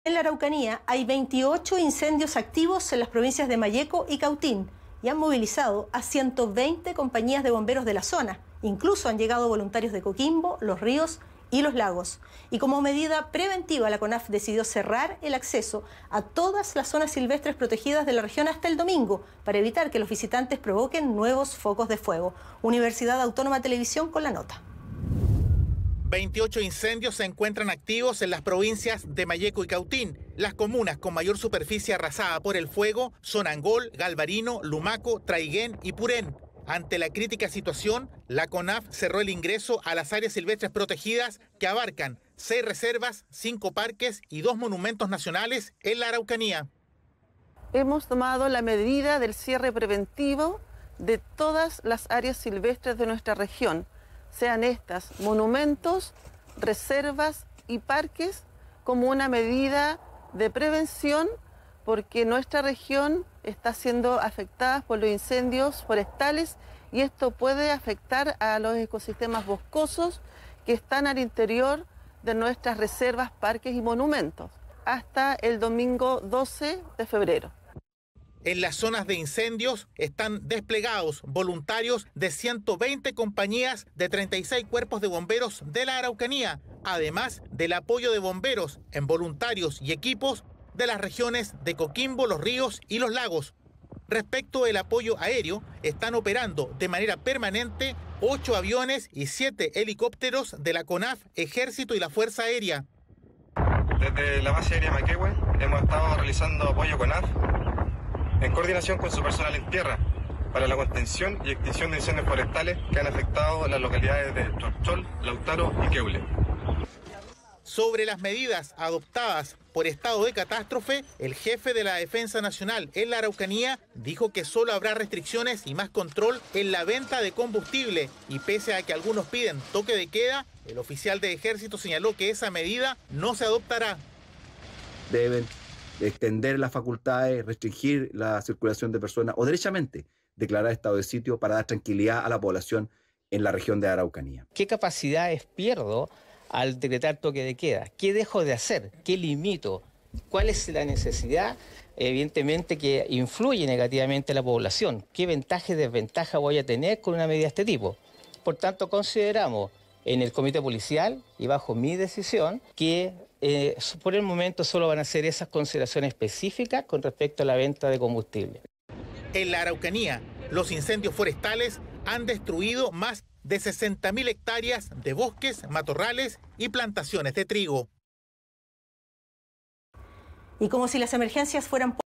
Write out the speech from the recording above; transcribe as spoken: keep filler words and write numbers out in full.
En la Araucanía hay veintiocho incendios activos en las provincias de Malleco y Cautín y han movilizado a ciento veinte compañías de bomberos de la zona. Incluso han llegado voluntarios de Coquimbo, Los Ríos y Los Lagos. Y como medida preventiva, la CONAF decidió cerrar el acceso a todas las zonas silvestres protegidas de la región hasta el domingo para evitar que los visitantes provoquen nuevos focos de fuego. Universidad Autónoma Televisión con la nota. veintiocho incendios se encuentran activos en las provincias de Malleco y Cautín. Las comunas con mayor superficie arrasada por el fuego son Angol, Galvarino, Lumaco, Traiguén y Purén. Ante la crítica situación, la CONAF cerró el ingreso a las áreas silvestres protegidas que abarcan seis reservas, cinco parques y dos monumentos nacionales en la Araucanía. Hemos tomado la medida del cierre preventivo de todas las áreas silvestres de nuestra región, sean estas monumentos, reservas y parques, como una medida de prevención, porque nuestra región está siendo afectada por los incendios forestales y esto puede afectar a los ecosistemas boscosos que están al interior de nuestras reservas, parques y monumentos, hasta el domingo doce de febrero. En las zonas de incendios están desplegados voluntarios de ciento veinte compañías de treinta y seis cuerpos de bomberos de la Araucanía, además del apoyo de bomberos en voluntarios y equipos de las regiones de Coquimbo, Los Ríos y Los Lagos. Respecto del apoyo aéreo, están operando de manera permanente ocho aviones y siete helicópteros de la CONAF, Ejército y la Fuerza Aérea. Desde la base aérea Maquehue hemos estado realizando apoyo CONAF en coordinación con su personal en tierra para la contención y extinción de incendios forestales que han afectado las localidades de Chorchol, Lautaro y Queule. Sobre las medidas adoptadas por estado de catástrofe, el jefe de la Defensa Nacional en la Araucanía dijo que solo habrá restricciones y más control en la venta de combustible. Y pese a que algunos piden toque de queda, el oficial de Ejército señaló que esa medida no se adoptará. Deben extender las facultades, restringir la circulación de personas o derechamente declarar estado de sitio para dar tranquilidad a la población en la región de Araucanía. ¿Qué capacidades pierdo al decretar toque de queda? ¿Qué dejo de hacer? ¿Qué limito? ¿Cuál es la necesidad? Evidentemente que influye negativamente a la población. ¿Qué ventaja y desventaja voy a tener con una medida de este tipo? Por tanto, consideramos en el comité policial y bajo mi decisión que eh, por el momento solo van a hacer esas consideraciones específicas con respecto a la venta de combustible. En la Araucanía, los incendios forestales han destruido más de sesenta mil hectáreas de bosques, matorrales y plantaciones de trigo. Y como si las emergencias fueran